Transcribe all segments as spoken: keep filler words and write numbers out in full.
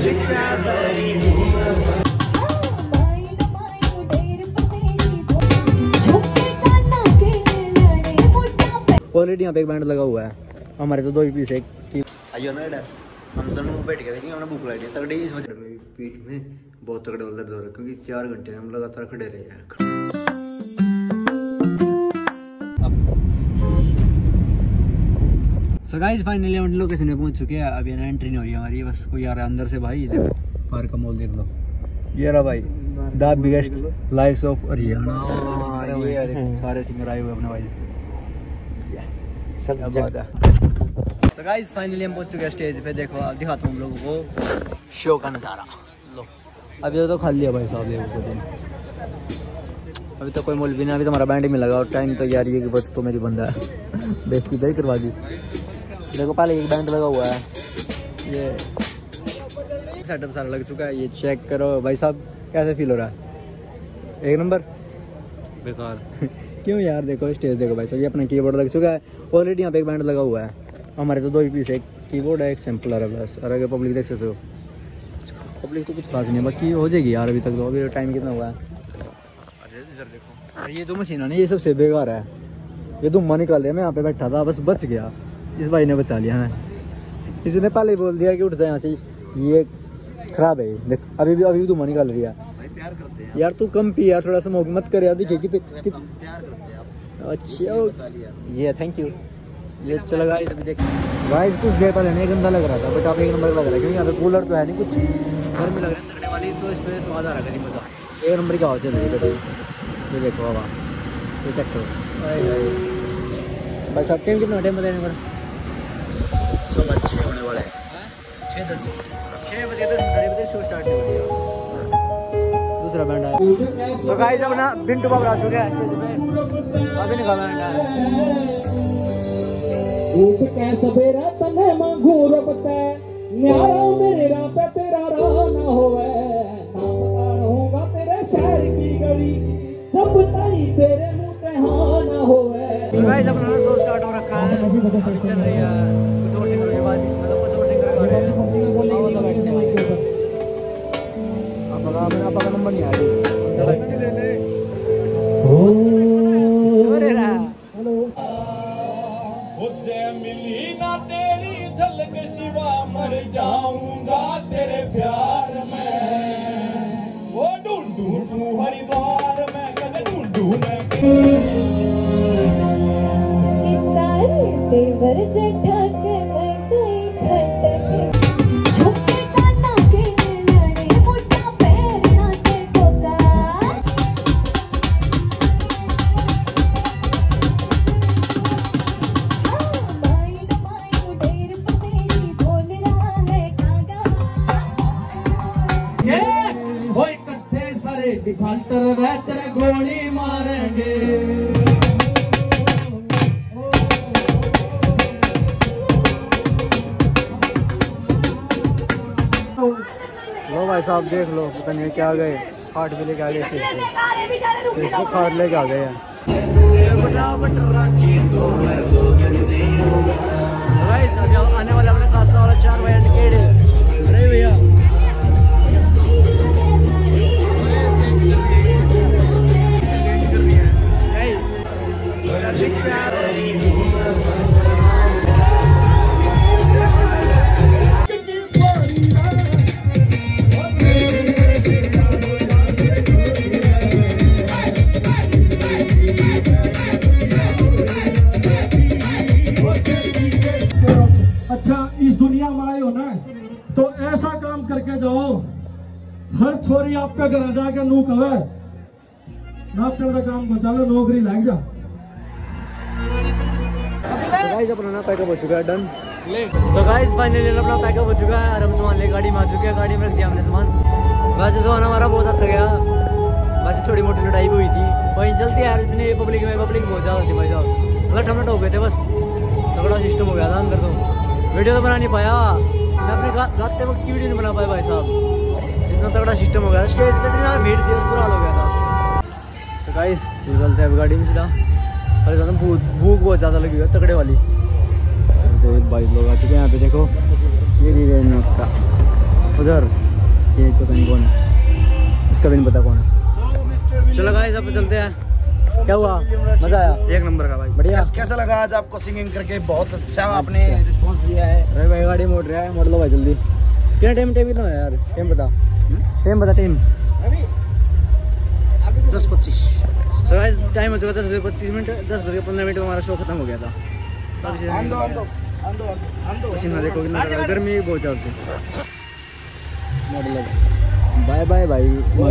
Already यहाँ पे एक बैंड लगा हुआ है, हमारे तो दो ही पीस है कि आइयो ना डर हम दोनों बैठ गए थे, हमने भूख लगी थी तगड़ी, इस वजह में पीठ में बहुत तगड़े दर्द हो रहे क्योंकि चार घंटे हम लगातार खड़े रहे हैं। सो गाइस फाइनली हम लोकेशन पे पहुंच चुके हैं, अभी ना एंट्री नहीं हो रही हमारी, बस कोई आ रहा है अंदर से। भाई देखो बाहर का मॉल देख लो, ये रहा भाई the biggest lives of Haryana, सारे सिंगर आए हुए अपने भाई सब बात है। सो गाइस फाइनली हम पहुंच चुके हैं स्टेज पे, देखो अब दिखाता हूँ हम लोगों को शो का नज़ारा। लो अभी तो खाली है भाई साहब, देखो दिन अभी तो कोई मोल भी नहीं, अभी तो हमारा बैंड में लगा और टाइम तो यार ये बस तो मेरी बंदा है बेइज्जती भाई करवा दी। देखो पहले एक बैंड लगा हुआ है, ये सेटअप सारा लग चुका है, ये चेक करो भाई साहब कैसे फील हो रहा है, एक नंबर बेकार क्यों यार। देखो स्टेज देखो भाई साहब, ये अपना कीबोर्ड लग चुका है, ऑलरेडी यहाँ पे एक बैंड लगा हुआ है, हमारे तो दो ही पीस है, एक कीबोर्ड है एक सैम्पलर है बस। और अगर पब्लिक देख सकते हो, पब्लिक तो कुछ खास नहीं है, बाकी हो जाएगी यार अभी तक तो, अभी टाइम कितना हुआ है। अरे इधर देखो ये तो मशीन है ना, ये सबसे बेकार है, ये धुम्मा निकाल रहा है, मैं यहाँ पे बैठा था बस बच गया, इस भाई ने बचा लिया है, इसने पहले ही बोल दिया कि उठ जाए यहाँ से, ये खराब है देख, अभी भी अभी भी धुम्मा निकाल रही है प्यार करते हैं यार, तू कम पी यार, थोड़ा स्मोक मत कर यार, देखिए कितने कितने अच्छा ये थैंक यू ये अच्छा लगा। अभी देख भाई कुछ देर पहले नहीं गंदा लग रहा था, बट आप एक नंबर लग रहा है क्योंकि यहाँ पे कूलर तो है नहीं, कुछ गर्मी लग रही है तगड़े वाली, तो इसमें स्वाद आ रहा है मजा, एक नंबर की आवाज़ चल रही है। ये देखो हवा, ये चेक करो बस। अब टाइम कितना टाइम बताने पर सब अच्छे होने वाले हैं, छः दस छः बजे दस मिनट बजे शो स्टार्ट नहीं हो रही। दूसरा बैंड है तो गाइस अब ना बिंटू बाबा आ चुके हैं स्टेज पे, अभी नहीं गाना है उठ के सवेरा तने मांगू रबते न्यारा मेरे राह पे तेरा राह ना होवे, ना पता रहूंगा तेरे शहर की गली जब ताई तेरे मुंह पे हाँ ना होवे। तो गाइस अपना ना शो स्टार्ट हो रखा है, अभी चल रही है कुछ और सिंगरों के बाद, मतलब कुछ और सिंगर गा रहे हैं, अब लगा मेरा आपका नंबर नहीं आ रही अरे रा हेलो मुझे मिली ना तेरी झलक शिवा मर जाऊंगा तेरे प्यार में, वो ढूंढू ढूंढू हरिद्वार में कद ढूंढू मैं देवर जठक में गई खटक झुके काना के लड़े मोटा पैर ना से कोका। डिफाल्टर रह तेरे गोली मारेंगे। लो भाई साहब देख लो, पता नहीं क्या गए, खाट भी लेके आ गए, इसको खाट लेके आ गए हैं। आने वाला अपने कास्ता वाला चार बजे टिकेट, अरे भैया अच्छा इस दुनिया में आए हो ना तो ऐसा काम करके जाओ, हर छोरी आपके घर जाके नू कहे ना चल रहा काम को चलो नौकरी लग जा। गाइस अपना ना पैकअप हो चुका है, डन। तो गाइस फाइनली अपना पैकअप हो चुका है और हम सामान ले गाड़ी में आ चुके हैं, गाड़ी में रख दिया हमने सामान। वैसे सामान हमारा बहुत अच्छा गया, वैसे थोड़ी मोटी लड़ाई भी हुई थी, वहीं चलती है यार, इतनी पब्लिक में पब्लिक बहुत ज़्यादा थी भाई साहब, मतलब ठमट हो गए थे, बस तगड़ा सिस्टम हो गया था अंदर। तो वीडियो तो बना नहीं पाया मैं, अपने गा, गाते वक्त की वीडियो नहीं बना पाया भाई साहब, इतना तगड़ा सिस्टम हो गया था, स्टेज पे इतनी ज़्यादा भीड़ थी, बुरा हाल हो गया था। सो गाइस सीधा चलते हैं गाड़ी में सीधा, अरे भूख भूख बहुत ज़्यादा लगी है तगड़े वाली। तो भाई लोग आ चुके हैं यहाँ पे, देखो ये का उधर, ये पता नहीं कौन है, इसका भी नहीं पता कौन है। चलो गाइस अब चलते हैं। क्या हुआ, मजा आया? एक नंबर का भाई, बढ़िया। कैसा लगा आज आपको सिंगिंग करके? बहुत अच्छा आपने रिस्पॉन्स दिया है। अरे भाई गाड़ी मोड़ रहा है, मोड़ लो भाई जल्दी। कितना टाइम टेबल है यार, टाइम बता, टाइम बता टाइम। अभी अभी दस पच्चीस। सो गाइस टाइम हो चुका था दस बजे पच्चीस मिनट, दस बजे पंद्रह मिनट में हमारा शो खत्म हो गया था। पसीना देखो कितना, गर्मी बहुत चलती। बाय बाय भाई।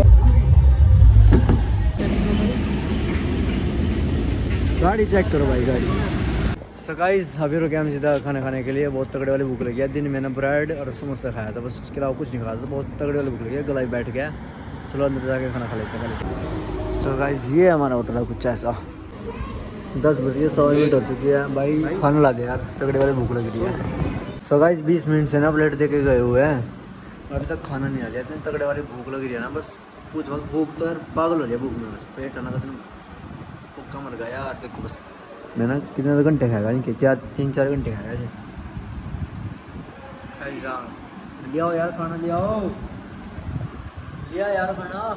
गाड़ी चेक करो भाई गाड़ी। सो गाइस अभी रुके हम सीधा खाना खाने के लिए। बहुत तगड़े वाली भूख लगी है। दिन मैंने ब्रेड और समोसा खाया था बस, उसके अलावा कुछ नहीं खाया था। बहुत तगड़े वाली भूख लगी है, गला ही बैठ गया। चलो अंदर जाके खाना खा लेते हैं। तो गाइस ये हमारा होटल है कुछ ऐसा। दस बज के सौ मिनट हो चुकी है भाई, खाना ला दे यार, तगड़े वाली भूख लग रही है। सो गाइस बीस मिनट से ना प्लेट दे के गए हुए हैं, अभी तक खाना नहीं आ गया। इतनी तगड़े वाली भूख लग रही है ना, बस पूछ वक्त भूख तो यार पागल हो गया भूख में। बस पेट आना का भूखा मर गया यार। देखो बस मैं ना कितने घंटे खाएगा नहीं, चार तीन चार घंटे खाएगा ऐसे। ले आओ यार खाना, ले आओ, लिया यार खाना।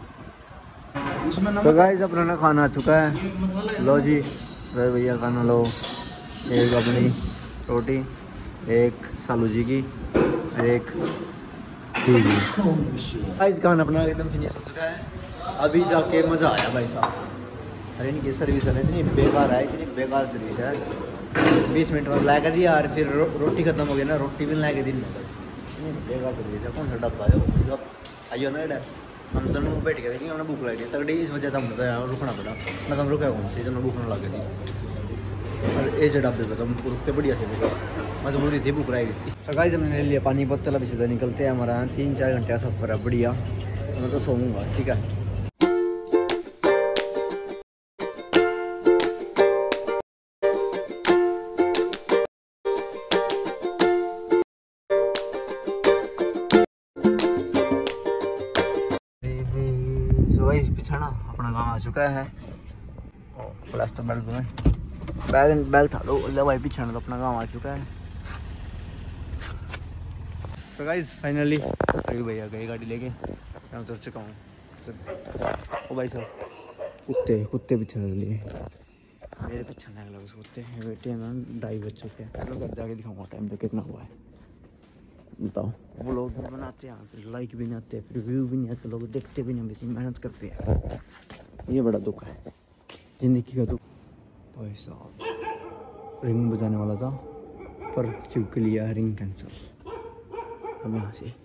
तो गाइस अपना ना खाना आ चुका है। लो जी रहे भैया खाना लो। एक अपनी रोटी, एक सालू जी की, एक जी जी। गाइस खाना अपना एकदम फिनिश हो चुका है। अभी जाके मज़ा आया भाई साहब। अरे इनकी सर्विस है इतनी बेकार है, इतनी बेकार सर्विस है। बीस मिनट में ला कर दिया यार, फिर रो, रोटी खत्म हो गई ना, रोटी भी ला के दी। इतनी बेकार सर्विस है। कौन सा डब्बा है वो? आइयो ना इधर, हम दोनों बैठ गए थे, हमने भूख लगी तगड़ी, इस वजह से हमने तो यहाँ रुकना पड़ा ना। तो हम रुके कौन सी, जब भूख न लगी थी। और ऐसे ढाबे पे तो हम रुकते बढ़िया से, मजबूरी थी, भूख लगी थी। सो गाइस हमने ले लिया पानी बोतल, अभी सीधा निकलते हैं। हमारा यहाँ तीन चार घंटे का सफर है बढ़िया। मैं तो सोऊंगा, ठीक है। पिछाना अपना गाँव आ चुका है। प्लास्टर बैग में बैग बैग उठा लो। अल्लाह भाई पिछाना तो अपना गाँव आ चुका है। सो गाइस फाइनली अभी भैया गए गाड़ी लेके, मैं उतर चुका हूँ। ओ भाई साहब कुत्ते कुत्ते पीछे लग लिए, मेरे पीछे लग लगा कुत्ते। बेटे मैम ढाई बज चुके हैं। चलो घर जाके दिखाऊंगा टाइम तो कितना हुआ है। बताओ वो लोग भी बनाते हैं, फिर लाइक भी नहीं आते, फिर व्यू भी नहीं आते, लोग देखते भी नहीं, बेची मेहनत करते हैं। ये बड़ा दुख है जिंदगी का दुख। भाई साहब रिंग बजाने वाला था पर चिपक लिया, रिंग कैंसिल। अब यहाँ से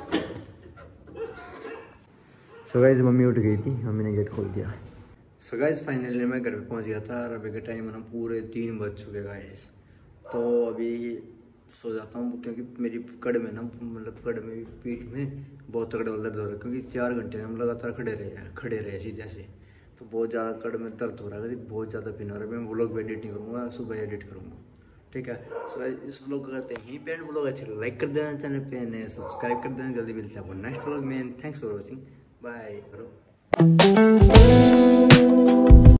सो गाइस मम्मी उठ गई थी, मम्मी ने गेट खोल दिया। सो गाइस फाइनली मैं घर पे पहुँच गया था और अभी के टाइम ना पूरे तीन बज चुके गाइस। तो अभी सो जाता हूँ क्योंकि मेरी कड़ में ना, मतलब कड़ में पीठ में बहुत तगड़ा दर्द हो रहा है, क्योंकि चार घंटे हम लगातार खड़े रहे खड़े रहे सीधे से। तो बहुत ज़्यादा कड़ में दर्द हो रहा है, बहुत ज़्यादा पेन हो रहा है। मैं व्लॉग भी एडिट नहीं करूँगा, सुबह एडिट करूँगा, ठीक है। सो इस व्लॉग को करते हैं पेंट व्लॉग अच्छा लाइक कर देना, चैनल पे नए सब्सक्राइब कर देना। जल्दी मिलते हैं आपको नेक्स्ट व्लॉग में। थैंक्स फॉर वॉचिंग, बाय करो।